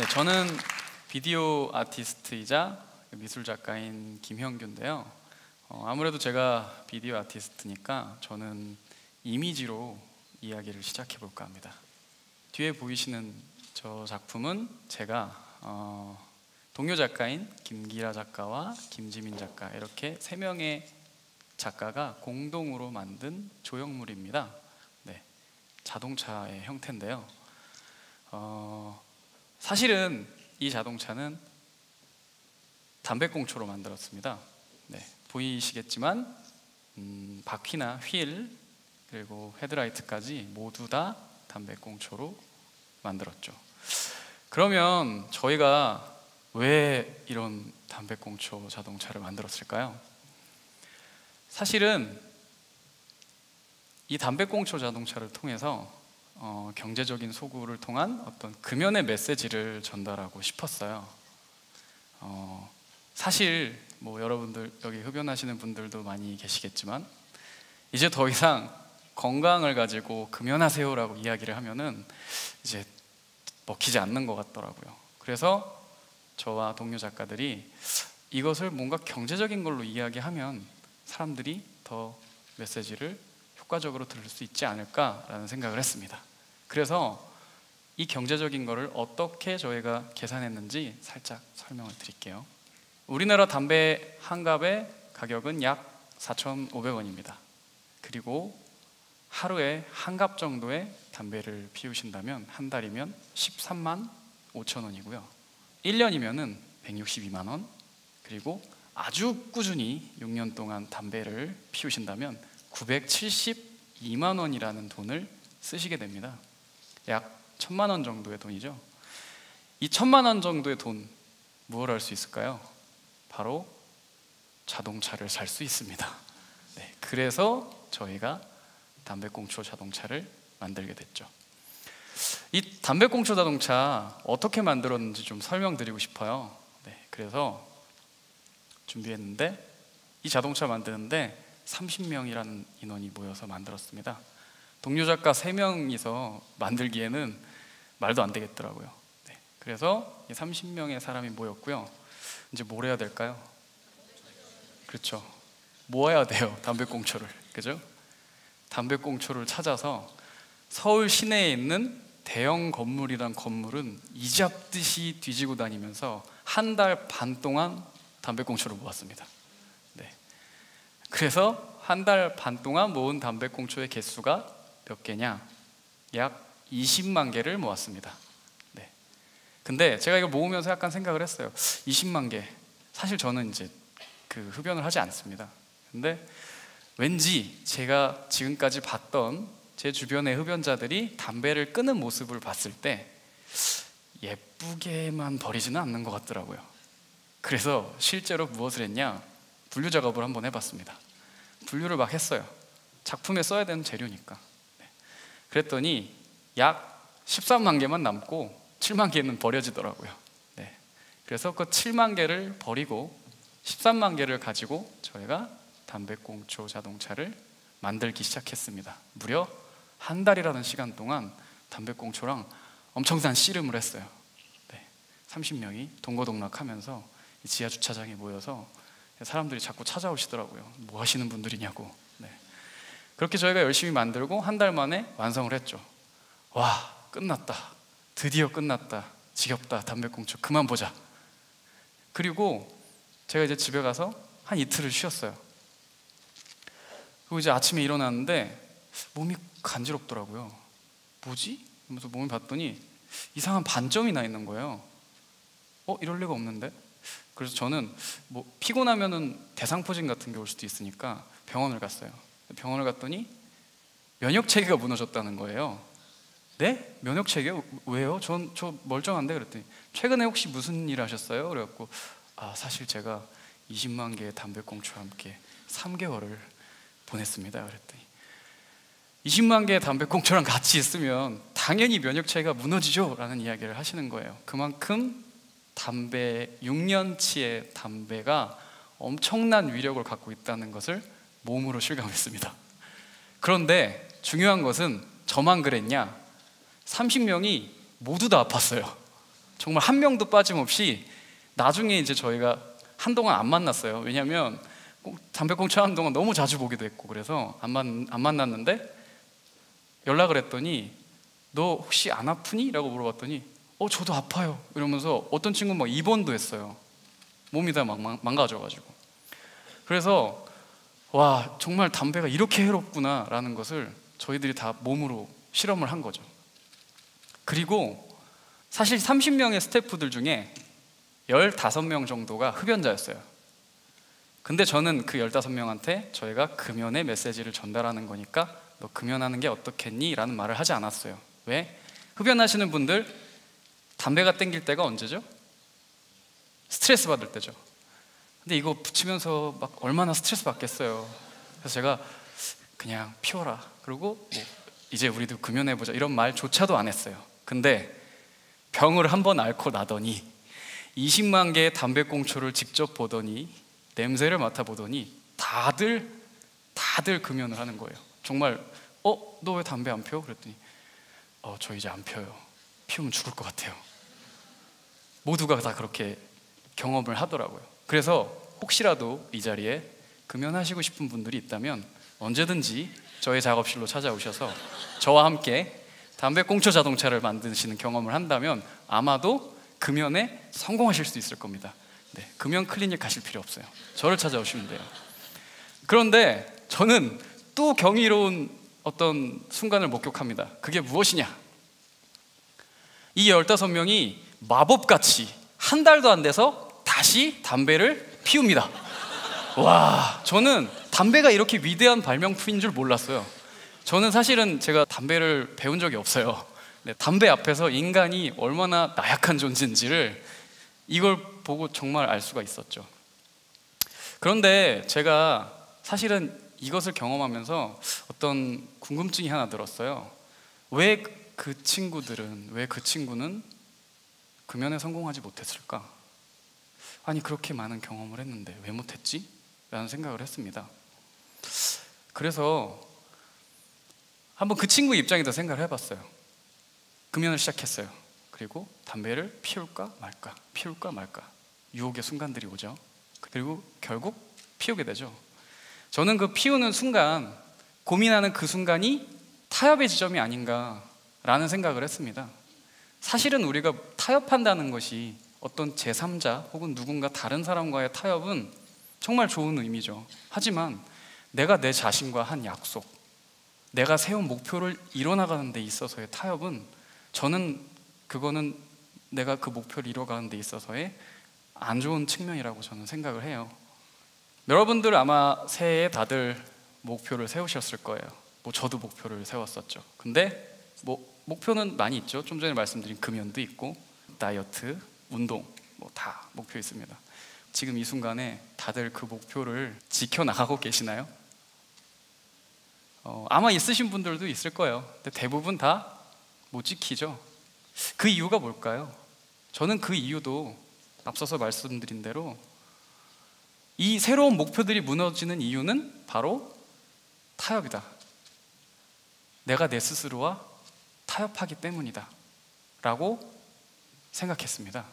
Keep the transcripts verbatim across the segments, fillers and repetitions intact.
네, 저는 비디오 아티스트이자 미술 작가인 김형규인데요. 어, 아무래도 제가 비디오 아티스트니까 저는 이미지로 이야기를 시작해 볼까 합니다. 뒤에 보이시는 저 작품은 제가 어, 동료 작가인 김기라 작가와 김지민 작가, 이렇게 세 명의 작가가 공동으로 만든 조형물입니다. 네, 자동차의 형태인데요. 어, 사실은 이 자동차는 담배꽁초로 만들었습니다. 네, 보이시겠지만 음, 바퀴나 휠 그리고 헤드라이트까지 모두 다 담배꽁초로 만들었죠. 그러면 저희가 왜 이런 담배꽁초 자동차를 만들었을까요? 사실은 이 담배꽁초 자동차를 통해서 어, 경제적인 소구를 통한 어떤 금연의 메시지를 전달하고 싶었어요. 어, 사실 뭐 여러분들 여기 흡연하시는 분들도 많이 계시겠지만 이제 더 이상 건강을 가지고 금연하세요라고 이야기를 하면은 이제 먹히지 않는 것 같더라고요. 그래서 저와 동료 작가들이 이것을 뭔가 경제적인 걸로 이야기하면 사람들이 더 메시지를 효과적으로 들을 수 있지 않을까라는 생각을 했습니다. 그래서 이 경제적인 거를 어떻게 저희가 계산했는지 살짝 설명을 드릴게요. 우리나라 담배 한 갑의 가격은 약 사천오백 원입니다. 그리고 하루에 한 갑 정도의 담배를 피우신다면 한 달이면 십삼만 오천 원이고요. 일 년이면은 백육십이만 원, 그리고 아주 꾸준히 육 년 동안 담배를 피우신다면 구백칠십이만 원이라는 돈을 쓰시게 됩니다. 약 천만 원 정도의 돈이죠. 이 천만 원 정도의 돈, 무엇을 할 수 있을까요? 바로 자동차를 살 수 있습니다. 네, 그래서 저희가 담배꽁초 자동차를 만들게 됐죠. 이 담배꽁초 자동차 어떻게 만들었는지 좀 설명드리고 싶어요. 네, 그래서 준비했는데, 이 자동차 만드는데 삼십 명이라는 인원이 모여서 만들었습니다. 동료 작가 세 명이서 만들기에는 말도 안 되겠더라고요. 네, 그래서 삼십 명의 사람이 모였고요. 이제 뭘 해야 될까요? 그렇죠, 모아야 돼요. 담배꽁초를, 그죠? 담배꽁초를 찾아서 서울 시내에 있는 대형 건물이란 건물은 이잡듯이 뒤지고 다니면서 한 달 반 동안 담배꽁초를 모았습니다. 네, 그래서 한 달 반 동안 모은 담배꽁초의 개수가 몇 개냐? 약 이십만 개를 모았습니다. 네. 근데 제가 이걸 모으면서 약간 생각을 했어요. 이십만 개. 사실 저는 이제 그 흡연을 하지 않습니다. 근데 왠지 제가 지금까지 봤던 제 주변의 흡연자들이 담배를 끄는 모습을 봤을 때 예쁘게만 버리지는 않는 것 같더라고요. 그래서 실제로 무엇을 했냐? 분류 작업을 한번 해봤습니다. 분류를 막 했어요. 작품에 써야 되는 재료니까. 네. 그랬더니 약 십삼만 개만 남고 칠만 개는 버려지더라고요. 네. 그래서 그 칠만 개를 버리고 십삼만 개를 가지고 저희가 담배꽁초 자동차를 만들기 시작했습니다. 무려 한 달이라는 시간 동안 담배꽁초랑 엄청난 씨름을 했어요. 네. 삼십 명이 동고동락하면서 지하 주차장에 모여서 사람들이 자꾸 찾아오시더라고요. 뭐 하시는 분들이냐고. 네. 그렇게 저희가 열심히 만들고 한 달 만에 완성을 했죠. 와, 끝났다. 드디어 끝났다. 지겹다. 담배꽁초 그만 보자. 그리고 제가 이제 집에 가서 한 이틀을 쉬었어요. 그리고 이제 아침에 일어났는데 몸이 간지럽더라고요. 뭐지? 하면서 몸을 봤더니 이상한 반점이 나 있는 거예요. 어? 이럴 리가 없는데? 그래서 저는 뭐 피곤하면은 대상포진 같은 게 올 수도 있으니까 병원을 갔어요. 병원을 갔더니 면역체계가 무너졌다는 거예요. 네? 면역체계? 왜요? 전 저 멀쩡한데? 그랬더니 최근에 혹시 무슨 일 하셨어요? 그래갖고 아, 사실 제가 이십만 개의 담배꽁초와 함께 삼 개월을 보냈습니다. 그랬더니 이십만 개의 담배꽁초랑 같이 있으면 당연히 면역체계가 무너지죠? 라는 이야기를 하시는 거예요. 그만큼 담배, 육 년치의 담배가 엄청난 위력을 갖고 있다는 것을 몸으로 실감했습니다. 그런데 중요한 것은 저만 그랬냐? 삼십 명이 모두 다 아팠어요. 정말 한 명도 빠짐없이. 나중에 이제 저희가 한동안 안 만났어요. 왜냐하면 담배꽁초 하는 동안 너무 자주 보기도 했고 그래서 안, 만, 안 만났는데 연락을 했더니 너 혹시 안 아프니? 라고 물어봤더니 어 저도 아파요 이러면서 어떤 친구는 막 입원도 했어요. 몸이 다 망, 망가져가지고. 그래서 와 정말 담배가 이렇게 해롭구나 라는 것을 저희들이 다 몸으로 실험을 한 거죠. 그리고 사실 삼십 명의 스태프들 중에 열다섯 명 정도가 흡연자였어요. 근데 저는 그 열다섯 명한테 저희가 금연의 메시지를 전달하는 거니까 너 금연하는 게 어떻겠니? 라는 말을 하지 않았어요. 왜? 흡연하시는 분들 담배가 땡길 때가 언제죠? 스트레스 받을 때죠. 근데 이거 붙이면서 막 얼마나 스트레스 받겠어요. 그래서 제가 그냥 피워라, 그리고 뭐 이제 우리도 금연해보자 이런 말조차도 안 했어요. 근데 병을 한번 앓고 나더니 이십만 개의 담배꽁초를 직접 보더니 냄새를 맡아보더니 다들 다들 금연을 하는 거예요. 정말 어? 너 왜 담배 안 피워? 그랬더니 어, 저 이제 안 피워요. 피우면 죽을 것 같아요. 모두가 다 그렇게 경험을 하더라고요. 그래서 혹시라도 이 자리에 금연하시고 싶은 분들이 있다면 언제든지 저의 작업실로 찾아오셔서 저와 함께 담배꽁초 자동차를 만드시는 경험을 한다면 아마도 금연에 성공하실 수 있을 겁니다. 네, 금연 클리닉 가실 필요 없어요. 저를 찾아오시면 돼요. 그런데 저는 또 경이로운 어떤 순간을 목격합니다. 그게 무엇이냐? 이 열다섯 명이 마법같이 한 달도 안 돼서 다시 담배를 피웁니다. 와, 저는 담배가 이렇게 위대한 발명품인 줄 몰랐어요. 저는 사실은 제가 담배를 배운 적이 없어요. 네, 담배 앞에서 인간이 얼마나 나약한 존재인지를 이걸 보고 정말 알 수가 있었죠. 그런데 제가 사실은 이것을 경험하면서 어떤 궁금증이 하나 들었어요. 왜 그 친구들은, 왜 그 친구는 금연에 성공하지 못했을까? 아니 그렇게 많은 경험을 했는데 왜 못했지? 라는 생각을 했습니다. 그래서 한번 그 친구 입장에서 생각을 해봤어요. 금연을 시작했어요. 그리고 담배를 피울까 말까, 피울까 말까, 유혹의 순간들이 오죠. 그리고 결국 피우게 되죠. 저는 그 피우는 순간, 고민하는 그 순간이 타협의 지점이 아닌가라는 생각을 했습니다. 사실은 우리가 타협한다는 것이 어떤 제삼자 혹은 누군가 다른 사람과의 타협은 정말 좋은 의미죠. 하지만 내가 내 자신과 한 약속, 내가 세운 목표를 이뤄나가는 데 있어서의 타협은, 저는 그거는 내가 그 목표를 이뤄가는 데 있어서의 안 좋은 측면이라고 저는 생각을 해요. 여러분들 아마 새해에 다들 목표를 세우셨을 거예요. 뭐 저도 목표를 세웠었죠. 근데 뭐 목표는 많이 있죠. 좀 전에 말씀드린 금연도 있고 다이어트, 운동 뭐 다 목표 있습니다. 지금 이 순간에 다들 그 목표를 지켜나가고 계시나요? 어, 아마 있으신 분들도 있을 거예요. 근데 대부분 다 못 지키죠. 그 이유가 뭘까요? 저는 그 이유도 앞서서 말씀드린 대로 이 새로운 목표들이 무너지는 이유는 바로 타협이다. 내가 내 스스로와 타협하기 때문이다 라고 생각했습니다.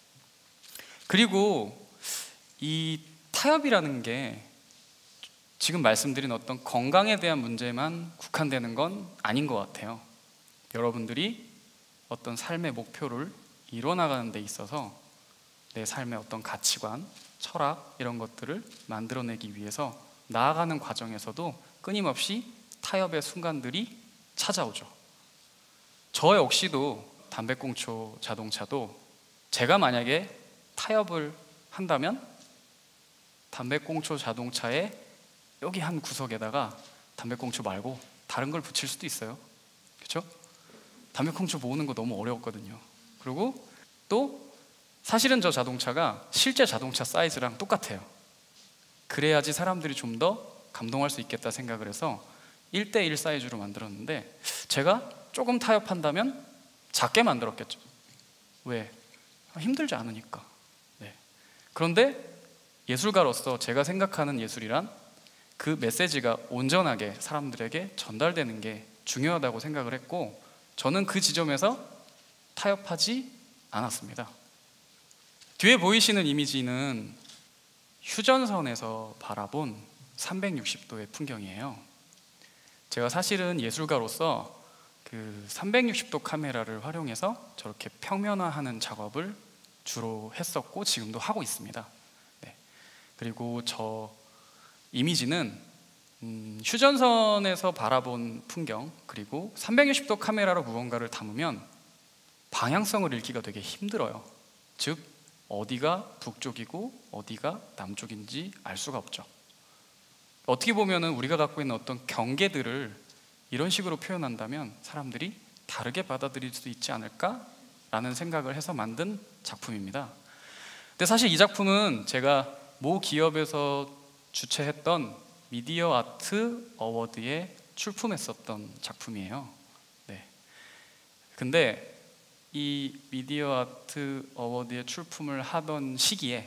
그리고 이 타협이라는 게 지금 말씀드린 어떤 건강에 대한 문제만 국한되는 건 아닌 것 같아요. 여러분들이 어떤 삶의 목표를 이뤄나가는 데 있어서 내 삶의 어떤 가치관, 철학 이런 것들을 만들어내기 위해서 나아가는 과정에서도 끊임없이 타협의 순간들이 찾아오죠. 저 역시도 담배꽁초 자동차도 제가 만약에 타협을 한다면 담배꽁초 자동차에 여기 한 구석에다가 담배꽁초 말고 다른 걸 붙일 수도 있어요. 그렇죠? 담배꽁초 모으는 거 너무 어려웠거든요. 그리고 또 사실은 저 자동차가 실제 자동차 사이즈랑 똑같아요. 그래야지 사람들이 좀 더 감동할 수 있겠다 생각을 해서 일 대 일 사이즈로 만들었는데 제가 조금 타협한다면 작게 만들었겠죠. 왜? 힘들지 않으니까. 네. 그런데 예술가로서 제가 생각하는 예술이란 그 메시지가 온전하게 사람들에게 전달되는 게 중요하다고 생각을 했고, 저는 그 지점에서 타협하지 않았습니다. 뒤에 보이시는 이미지는 휴전선에서 바라본 삼백육십 도의 풍경이에요. 제가 사실은 예술가로서 그 삼백육십 도 카메라를 활용해서 저렇게 평면화하는 작업을 주로 했었고 지금도 하고 있습니다. 네. 그리고 저 이미지는 음, 휴전선에서 바라본 풍경, 그리고 삼백육십 도 카메라로 무언가를 담으면 방향성을 읽기가 되게 힘들어요. 즉 어디가 북쪽이고 어디가 남쪽인지 알 수가 없죠. 어떻게 보면은 우리가 갖고 있는 어떤 경계들을 이런 식으로 표현한다면 사람들이 다르게 받아들일 수 있지 않을까라는 생각을 해서 만든 작품입니다. 근데 사실 이 작품은 제가 모 기업에서 주최했던 미디어 아트 어워드에 출품했었던 작품이에요. 네. 근데 이 미디어 아트 어워드에 출품을 하던 시기에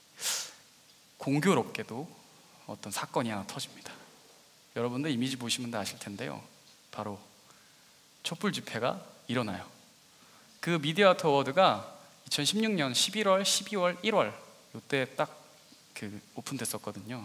공교롭게도 어떤 사건이 하나 터집니다. 여러분들 이미지 보시면 다 아실 텐데요, 바로 촛불 집회가 일어나요. 그 미디어 아트 어워드가 이천십육 년 십일월, 십이월, 일월 이때 딱 그 오픈됐었거든요.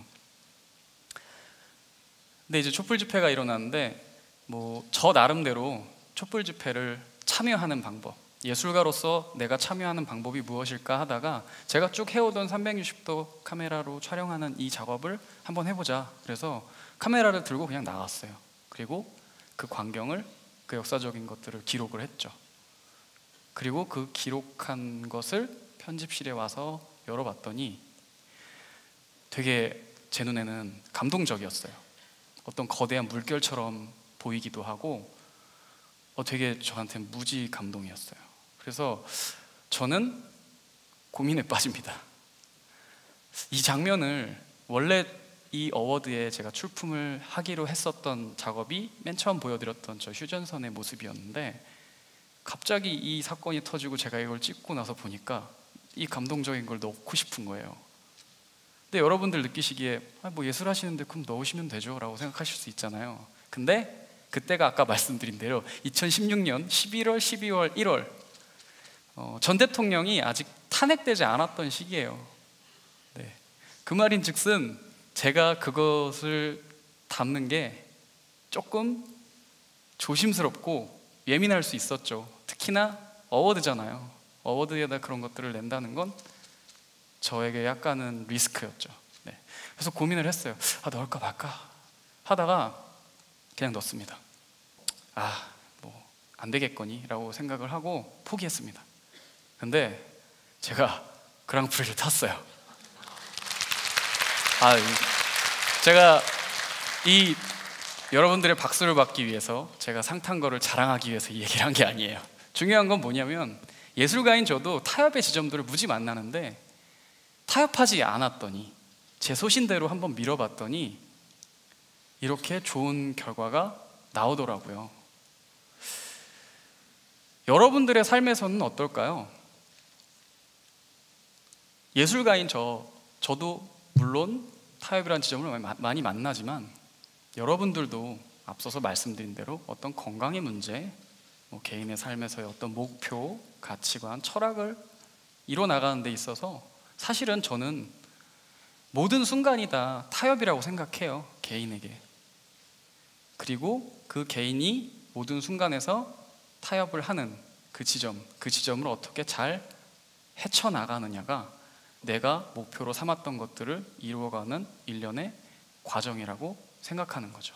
근데 이제 촛불 집회가 일어났는데 뭐 저 나름대로 촛불 집회를 참여하는 방법, 예술가로서 내가 참여하는 방법이 무엇일까 하다가 제가 쭉 해오던 삼백육십 도 카메라로 촬영하는 이 작업을 한번 해보자. 그래서 카메라를 들고 그냥 나갔어요. 그리고 그 광경을, 그 역사적인 것들을 기록을 했죠. 그리고 그 기록한 것을 편집실에 와서 열어봤더니 되게 제 눈에는 감동적이었어요. 어떤 거대한 물결처럼 보이기도 하고 어, 되게 저한테 무지 감동이었어요. 그래서 저는 고민에 빠집니다. 이 장면을 원래 이 어워드에 제가 출품을 하기로 했었던 작업이 맨 처음 보여드렸던 저 휴전선의 모습이었는데 갑자기 이 사건이 터지고 제가 이걸 찍고 나서 보니까 이 감동적인 걸 넣고 싶은 거예요. 근데 여러분들 느끼시기에 아, 뭐 예술 하시는데 그럼 넣으시면 되죠 라고 생각하실 수 있잖아요. 근데 그때가 아까 말씀드린 대로 이천십육 년 십일월, 십이월, 일월 어, 전 대통령이 아직 탄핵되지 않았던 시기예요. 네. 그 말인 즉슨 제가 그것을 담는 게 조금 조심스럽고 예민할 수 있었죠. 특히나 어워드잖아요. 어워드에다 그런 것들을 낸다는 건 저에게 약간은 리스크였죠. 네. 그래서 고민을 했어요. 아, 넣을까 말까 하다가 그냥 넣었습니다. 아, 뭐 안 되겠거니 라고 생각을 하고 포기했습니다. 근데 제가 그랑프리를 탔어요. 아, 제가 이 여러분들의 박수를 받기 위해서, 제가 상 탄 거를 자랑하기 위해서 이 얘기를 한 게 아니에요. 중요한 건 뭐냐면 예술가인 저도 타협의 지점들을 무지 만나는데 타협하지 않았더니 제 소신대로 한번 밀어봤더니 이렇게 좋은 결과가 나오더라고요. 여러분들의 삶에서는 어떨까요? 예술가인 저, 저도 물론 타협이라는 지점을 많이 만나지만 여러분들도 앞서서 말씀드린 대로 어떤 건강의 문제, 뭐 개인의 삶에서의 어떤 목표, 가치관, 철학을 이뤄나가는 데 있어서 사실은 저는 모든 순간이 다 타협이라고 생각해요. 개인에게. 그리고 그 개인이 모든 순간에서 타협을 하는 그 지점, 그 지점을 어떻게 잘 헤쳐나가느냐가 내가 목표로 삼았던 것들을 이루어가는 일련의 과정이라고 생각하는 거죠.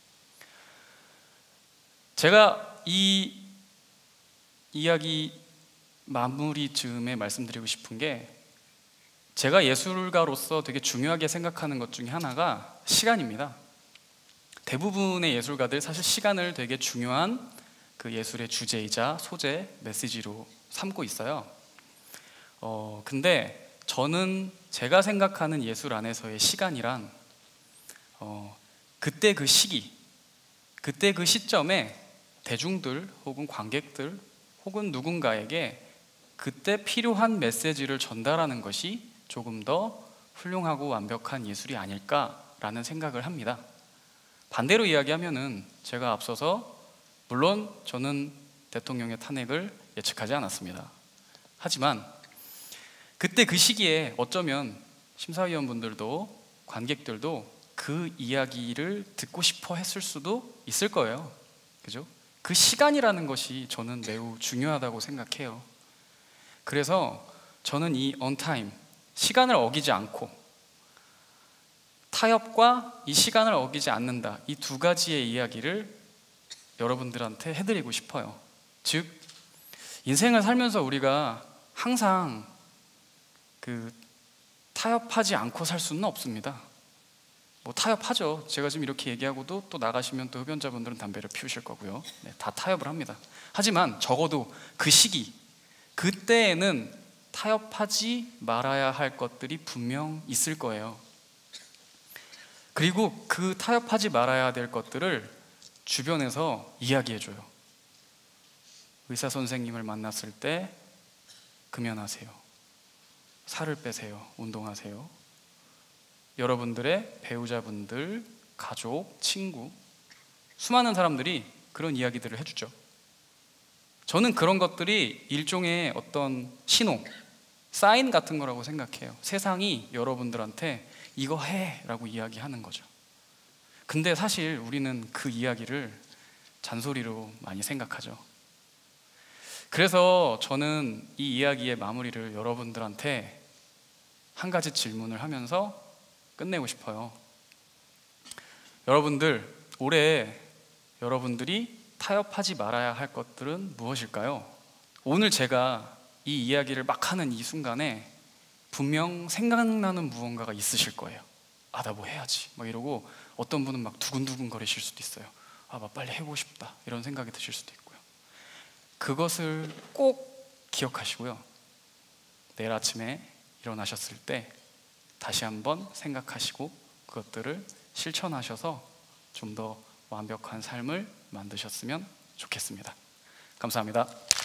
제가 이 이야기 마무리 즈음에 말씀드리고 싶은 게, 제가 예술가로서 되게 중요하게 생각하는 것 중에 하나가 시간입니다. 대부분의 예술가들 사실 시간을 되게 중요한 그 예술의 주제이자 소재, 메시지로 삼고 있어요. 어, 근데 저는 제가 생각하는 예술 안에서의 시간이란 어, 그때 그 시기, 그때 그 시점에 대중들 혹은 관객들 혹은 누군가에게 그때 필요한 메시지를 전달하는 것이 조금 더 훌륭하고 완벽한 예술이 아닐까라는 생각을 합니다. 반대로 이야기하면은 제가 앞서서 물론 저는 대통령의 탄핵을 예측하지 않았습니다. 하지만 그때 그 시기에 어쩌면 심사위원분들도 관객들도 그 이야기를 듣고 싶어 했을 수도 있을 거예요. 그죠? 그 시간이라는 것이 저는 매우 중요하다고 생각해요. 그래서 저는 이 언타임, 시간을 어기지 않고 타협과 이 시간을 어기지 않는다, 이 두 가지의 이야기를 여러분들한테 해드리고 싶어요. 즉, 인생을 살면서 우리가 항상 그 타협하지 않고 살 수는 없습니다. 뭐 타협하죠. 제가 지금 이렇게 얘기하고도 또 나가시면 또 흡연자분들은 담배를 피우실 거고요. 네, 다 타협을 합니다. 하지만 적어도 그 시기, 그때에는 타협하지 말아야 할 것들이 분명 있을 거예요. 그리고 그 타협하지 말아야 될 것들을 주변에서 이야기해줘요. 의사 선생님을 만났을 때 금연하세요, 살을 빼세요, 운동하세요. 여러분들의 배우자분들, 가족, 친구, 수많은 사람들이 그런 이야기들을 해주죠. 저는 그런 것들이 일종의 어떤 신호, 사인 같은 거라고 생각해요. 세상이 여러분들한테 이거 해 라고 이야기하는 거죠. 근데 사실 우리는 그 이야기를 잔소리로 많이 생각하죠. 그래서 저는 이 이야기의 마무리를 여러분들한테 한 가지 질문을 하면서 끝내고 싶어요. 여러분들, 올해 여러분들이 타협하지 말아야 할 것들은 무엇일까요? 오늘 제가 이 이야기를 막 하는 이 순간에 분명 생각나는 무언가가 있으실 거예요. 아, 나 뭐 해야지 막 이러고, 어떤 분은 막 두근두근 거리실 수도 있어요. 아, 막 빨리 해보고 싶다 이런 생각이 드실 수도 있고요. 그것을 꼭 기억하시고요, 내일 아침에 일어나셨을 때 다시 한번 생각하시고 그것들을 실천하셔서 좀 더 완벽한 삶을 만드셨으면 좋겠습니다. 감사합니다.